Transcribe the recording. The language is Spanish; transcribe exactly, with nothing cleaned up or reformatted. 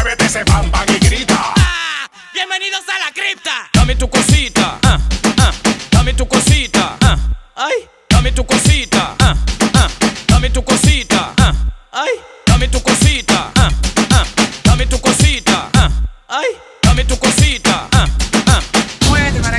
muévete ese pam pam y grita. ¡Ah! ¡Bienvenidos a la cripta! Dame tu cosita,